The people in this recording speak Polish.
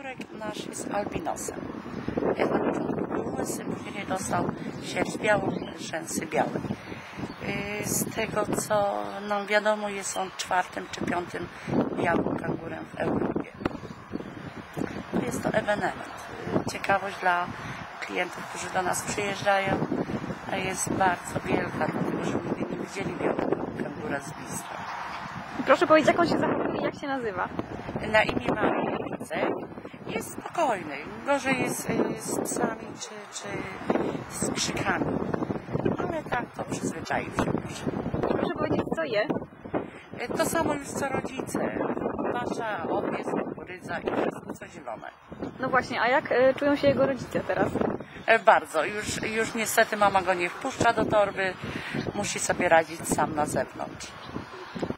Kangurek nasz jest albinosem. Jak na początku był łysy, później dostał sierść białą, rzęsy białe. Z tego co nam wiadomo, jest on 4. czy 5. białym kangurem w Europie. Jest to ewenement. Ciekawość dla klientów, którzy do nas przyjeżdżają, jest bardzo wielka, dlatego że nigdy nie widzieli białego kangura z bliska. Proszę powiedzieć, jak on się zachowuje i jak się nazywa? Na imię ma Wicek. Jest spokojny. Gorzej jest z psami czy z krzykami. Ale tak to przyzwyczaił się już. Proszę powiedzieć, co je? To samo już co rodzice. Pasza, owiec, kukurydza i wszystko co zielone. No właśnie, a jak czują się jego rodzice teraz? Bardzo. Już niestety mama go nie wpuszcza do torby. Musi sobie radzić sam na zewnątrz.